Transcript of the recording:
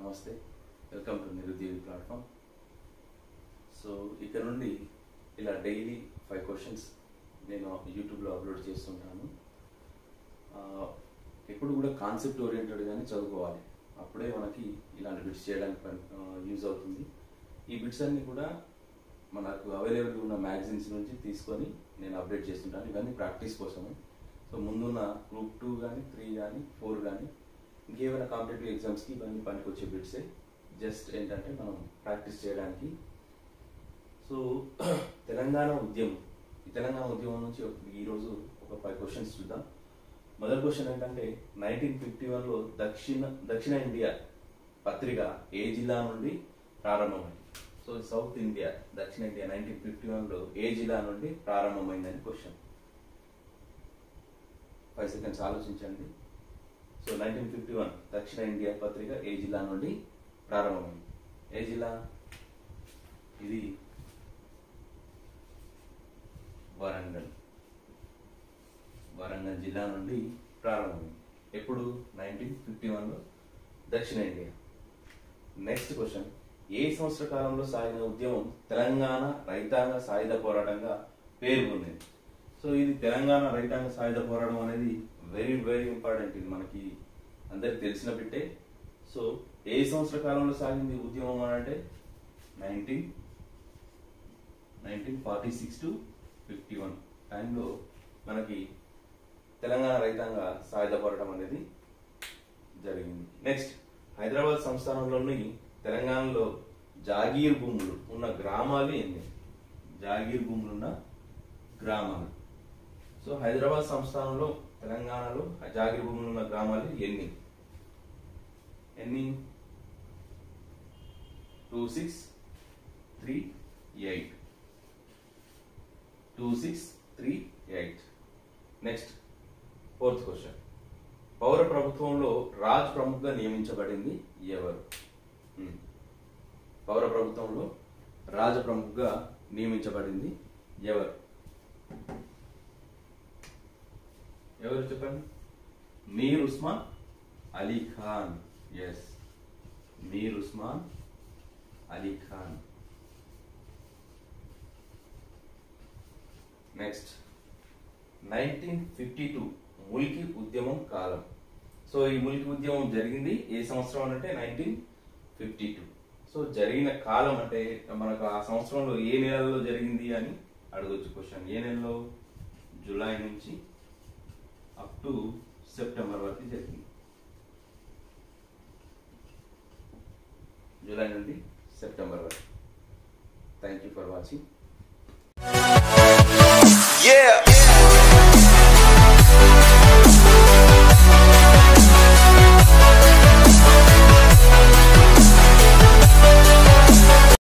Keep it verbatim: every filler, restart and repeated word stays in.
నమస్తే, welcome to Nirudyogi platform. So ఇక్కడ నుండి ఇలా డైలీ ఫైవ్ క్వశ్చన్స్ నేను యూట్యూబ్లో అప్లోడ్ చేస్తుంటాను. ఎప్పుడు కూడా కాన్సెప్ట్ ఓరియంటెడ్గానే చదువుకోవాలి, అప్పుడే మనకి ఇలాంటి బిట్స్ చేయడానికి యూజ్ అవుతుంది. ఈ బిట్స్ అన్నీ కూడా మనకు అవైలబుల్గా ఉన్న మ్యాగజైన్స్ నుంచి తీసుకొని నేను అప్డేట్ చేస్తుంటాను. ఇవన్నీ ప్రాక్టీస్ కోసము. సో ముందున్న గ్రూప్ టూ కానీ త్రీ కానీ ఫోర్ కానీ ఇంకేమైనా కాంపిటేటివ్ ఎగ్జామ్స్కి ఇవన్నీ పనికొచ్చే బిట్సే. జస్ట్ ఏంటంటే మనం ప్రాక్టీస్ చేయడానికి. సో తెలంగాణ ఉద్యమం, ఈ తెలంగాణ ఉద్యమం నుంచి ఈరోజు ఒక ఫైవ్ క్వశ్చన్స్ చూద్దాం. మొదటి క్వశ్చన్ ఏంటంటే నైన్టీన్ ఫిఫ్టీ వన్లో దక్షిణ దక్షిణ ఇండియా పత్రిక ఏ జిల్లా నుండి ప్రారంభమైంది? సో సౌత్ ఇండియా, దక్షిణ ఇండియా నైన్టీన్ ఫిఫ్టీ వన్లో ఏ జిల్లా నుండి ప్రారంభమైందని క్వశ్చన్. ఫైవ్ సెకండ్స్ ఆలోచించండి. సో నైన్టీన్ ఫిఫ్టీ వన్ దక్షిణ ఇండియా పత్రిక ఏ జిల్లా నుండి ప్రారంభమైంది? ఏ జిల్లా ఇది? వరంగల్. వరంగల్ జిల్లా నుండి ప్రారంభమైంది. ఎప్పుడు? నైన్టీన్ ఫిఫ్టీ వన్లో దక్షిణ ఇండియా. నెక్స్ట్ క్వశ్చన్, ఏ సంవత్సర కాలంలో సాగిన ఉద్యమం తెలంగాణ రైతాంగ సాయుధ పోరాటంగా పేరు పొందింది? సో ఇది తెలంగాణ రైతాంగ సాయుధ పోరాటం అనేది వెరీ వెరీ ఇంపార్టెంట్. ఇది మనకి అందరికి తెలిసిన బిట్టే. సో ఏ సంవత్సర కాలంలో సాగింది ఉద్యమం అని అంటే nineteen nineteen forty six to fifty one టైంలో మనకి తెలంగాణ రైతాంగ సాయుధ పోరాటం అనేది జరిగింది. నెక్స్ట్, హైదరాబాద్ సంస్థానంలోని తెలంగాణలో జాగీర్ భూములు ఉన్న గ్రామాలు ఎన్ని? జాగీర్ భూములు ఉన్న గ్రామాలు. సో హైదరాబాద్ సంస్థానంలో తెలంగాణలో జాగీర్ భూములు ఉన్న గ్రామాలు ఎన్ని? ఎన్ని? Two six three eight two six three eight. Next, fourth question, పౌర ప్రభుత్వంలో రాజ్ ప్రముఖగా నియమించబడింది ఎవరు? పౌర ప్రభుత్వంలో రాజ ప్రముఖగా నియమించబడింది ఎవరు? ఎవరు చెప్పండి? Mir Osman Ali Khan. Yes, Mir Osman Ali Khan. Next, nineteen fifty two ముల్కీ ఉద్యమం కాలం. సో ఈ ముల్కీ ఉద్యమం జరిగింది ఏ సంవత్సరం అంటే నైన్టీన్ ఫిఫ్టీ టూ. సో జరిగిన కాలం అంటే మనకు ఆ సంవత్సరంలో ఏ నెలలో జరిగింది అని అడగొచ్చు క్వశ్చన్. ఏ నెలలో? జూలై నుంచి అప్ టు సెప్టెంబర్ వరకు జరిగింది. జూలై నుండి సెప్టెంబర్ వరకు. Thank you for watching.